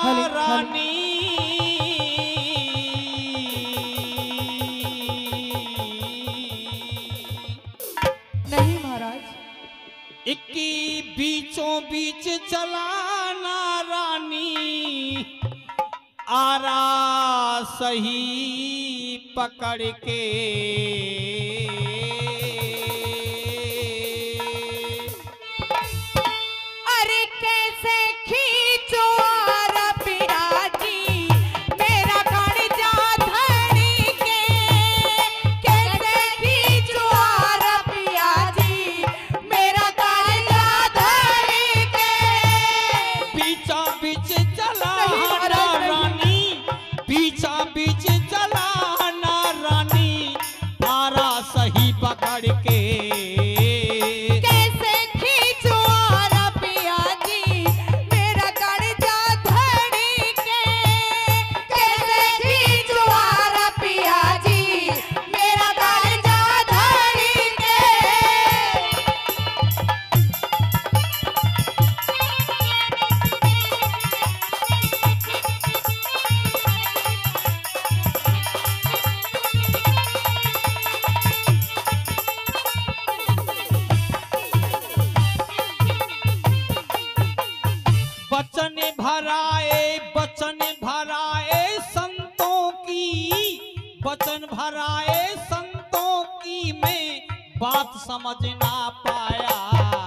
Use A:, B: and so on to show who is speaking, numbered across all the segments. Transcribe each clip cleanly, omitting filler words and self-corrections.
A: रानी।
B: नहीं महाराज,
A: इक्की बीचों बीच चलाना रानी, आरा सही पकड़ के।
B: अरे कैसे खींचो आरा पिया जी, मेरा कड़जा धड़ी के। कैसे खींचो आरा पिया जी, मेरा कड़जा धड़ी के।
A: बीचा बीच चलाना रानी, बीचा बीच चलाना रानी, आरा सही पकड़ के।
B: कैसे खींचो आरा पिया जी, मेरा कड़जा धड़ी के। कैसे खींचो आरा पिया जी, मेरा कड़जा धड़ी के।
A: बचन भराए संतों की, बचन भराए संतों की, मैं बात समझ ना पाया।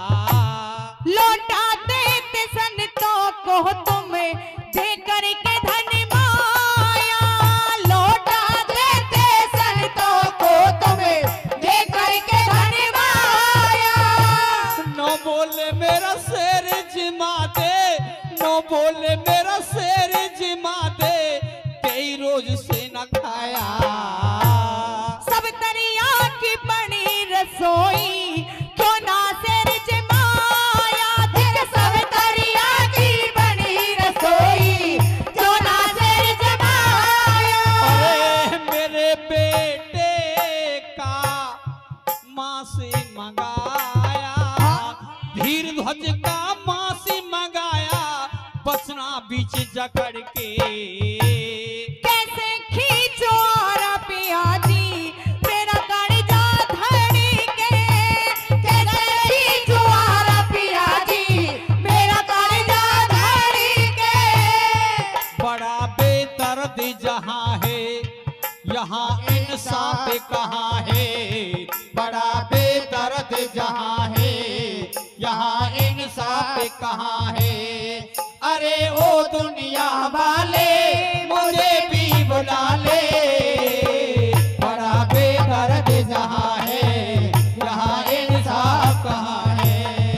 B: लौटा देते संतों को तुम दे करके धन माया। लौटा देते संतों को तुम दे करके धन माया।
A: नो बोले मेरा शेर जिमा दे, नो बोले मेरा शेर जिमा दे, कई रोज से न खाया।
B: सब दरिया की बनी रसोई, क्यों ना शेर जमाया। देख सब दरिया की बनी रसोई, क्यों ना शेर जमाया।
A: अरे मेरे बेटे का माँ से मंगाया, धीर ध्वज का माँ से मंगाया, बचना बीच जकड़ के।
B: कैसे खींचो आरा पिया जी, मेरा कड़जा धड़ी के। कैसे खींचो आरा पिया जी, मेरा कड़जा धड़ी के।
A: बड़ा बेदर्द जहाँ है, यहाँ इंसाफ कहाँ है। बड़ा बेदर्द जहाँ है, यहाँ इंसाफ कहाँ है। अरे ओ दुनिया वाले मुझे भी बुला ले, बड़ा बेदर्द जहाँ है, यहाँ इंसाफ कहाँ है।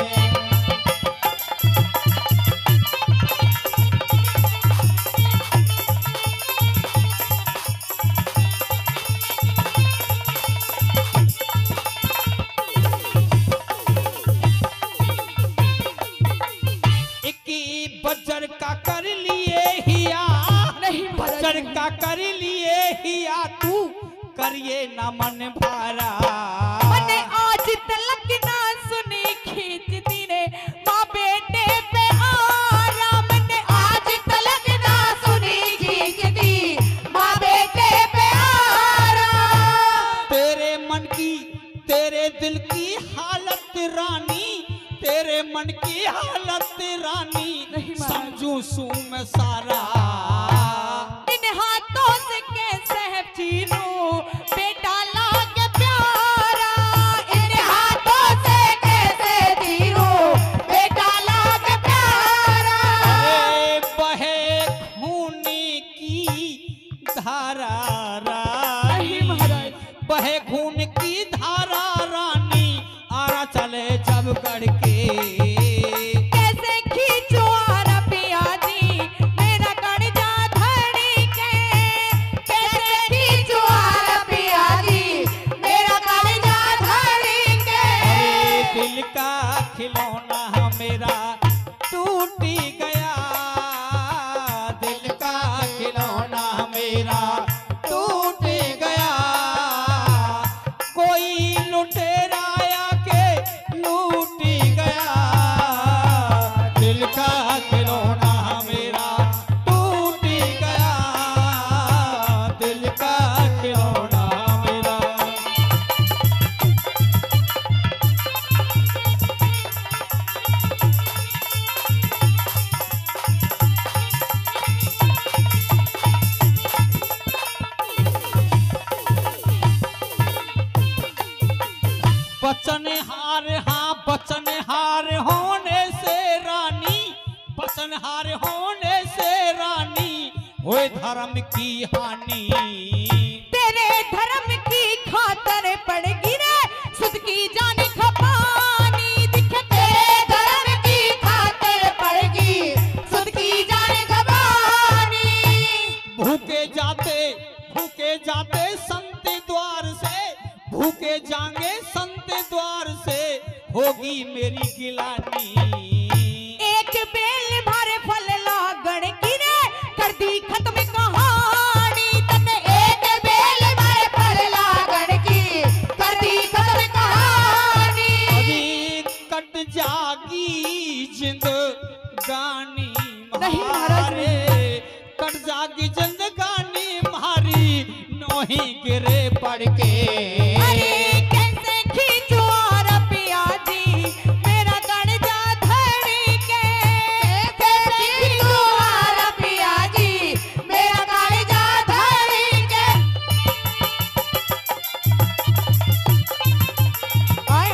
A: बजर का कर लिए हिया,
B: नहीं
A: बजर का कर लिए हिया, तू करिए न मन भारा।
B: मैंने आज तलक ना सुनी खींचती ने माँ बेटे पे आरा। मैंने आज तलक ना सुनी खींचती माँ बेटे पे आरा।
A: तेरे मन की, तेरे दिल की हालत रानी, तेरे मन की हालत रानी, समझू सू मैं सारा।
B: इन हाथों से कैसे छीनूं बेटा लागे प्यारा। इन हाथों से कैसे छीनूं बेटा लागे प्यारा।
A: अरे बहे खून की धारा रानी, बहे खून की धारा रानी, आरा चले जब करके।
B: कैसे खींचो आरा पिया जी, मेरा कड़जा धड़ी के। कैसे खींचो आरा पिया जी, मेरा कड़जा धड़ी के।
A: दिल का खिलौना मेरा टूट गया, दिल का खिलौना मेरा टूट गया। कोई लुटेरा आके लूट गया, दिल का खिलौना मेरा टूट बचनहार, हाँ बचनहार होने से रानी, बचनहार होने से रानी होए धर्म की हानि।
B: तेरे धर्म की खातर पड़गी रे सुध की जान खपानी। दिखे तेरे धर्म की खातर पड़गी सुध की जान खपानी।
A: भूखे जाते संत द्वार से, भूखे जाएंगे संत द्वार से होगी मेरी गिलानी।
B: एक बेल भरे फल लागण की रे कर दी खत्म कहानी। तने एक बेल भरे फल लागण की कर दी खत्म कहानी।
A: अभी कट जागी जिंदगानी
B: नहीं महाराज,
A: मारे, कट जागी जिंदगानी मारी नोही गिरे पड़ के।
B: अरे कैसे खींचू और पिया जी मेरा कणजा धड़ के। कैसे खींचू और पिया जी मेरा कणजा धड़ के। आए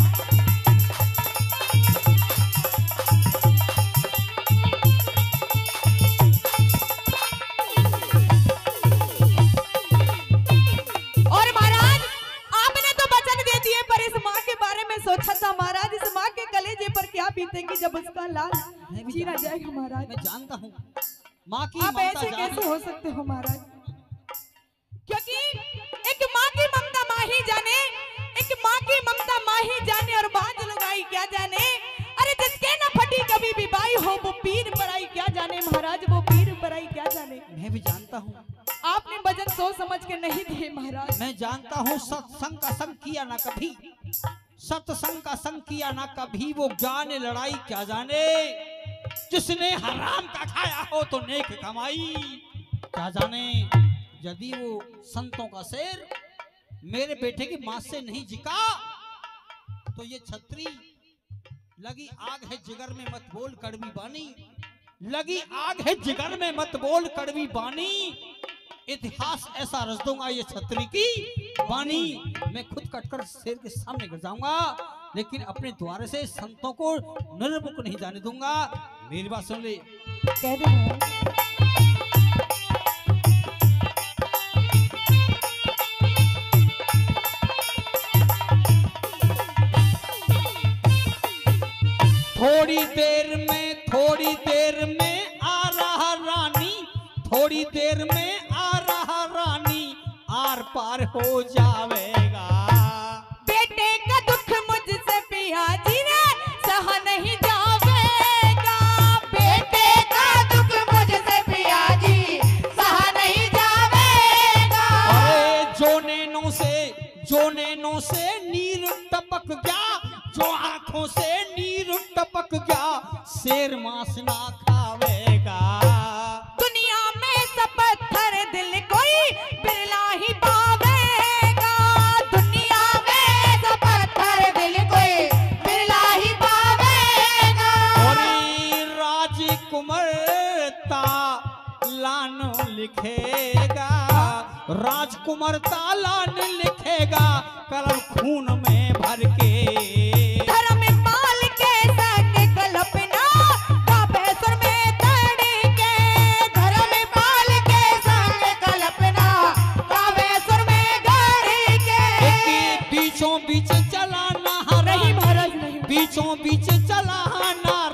B: और महाराज आपने तो वचन दे दिए, पर इस माँ के बारे में सोचा था महाराज, इस माँ के कलेजे पर क्या बीतेगी जब उसका लाल छीना जाएगा महाराज।
A: मैं जानता हूँ माँ की
B: आप
A: ममता
B: ऐसे
A: जाने।
B: कैसे हो सकते हो महाराज? क्योंकि एक माँ की ममता माँ ही जाने, एक माँ की ममता माँ ही जाने और बाज लगाई क्या जाने। अरे जिसके ना फटी कभी भी बाई हो वो पीर पराई क्या जाने महाराज, वो पीर पराई क्या जाने।
A: मैं भी जानता हूँ,
B: आपने वचन सोच समझ के नहीं दिए महाराज।
A: मैं जानता हूँ सत्संग का संग किया ना कभी, सत्संग का संग किया ना कभी, वो ज्ञान लड़ाई क्या जाने। जिसने हराम का खाया हो तो नेक कमाई क्या जाने। यदि वो संतों का शेर मेरे बेटे की मां से नहीं जिका तो ये छतरी लगी आग है जिगर में मत बोल कड़वी बानी, लगी आग है जिगर में मत बोल कड़वी बानी। इतिहास ऐसा रच दूंगा ये छतरी की बानी। मैं खुद कटकर शेर के सामने गिर जाऊंगा, लेकिन अपने द्वार से संतों को निर्मुख नहीं जाने दूंगा। मेरी बात सुन ले।
B: कह दे महाराज।
A: थोड़ी देर में आ रहा रानी, थोड़ी देर में आ रहा रानी, आर पार हो जावेगा।
B: बेटे का दुख मुझसे पिया जी ने सहा नहीं जावेगा। बेटे का दुख मुझसे पिया जी सहा नहीं जावेगा।
A: अरे जो नैनों से नीर टपक गया, जो आंखों से नीर टपक गया, शेर मांस ना खावेगा।
B: दुनिया में सब पत्थर दिल कोई बिरला ही पावेगा। दुनिया में सब पत्थर दिल कोई बिरला ही पावेगा।
A: और राजकुमारता लान लिखेगा, राजकुमारता लान लिखेगा, कलम खून में भर के।
B: धर्म पाल के संग कल्पना काबेसुर में तड़के। धर्म पाल के संग कल्पना काबेसुर में गड़के।
A: बीचों बीच चला
B: नहीं महाराज नहीं।
A: बीचों बीच चला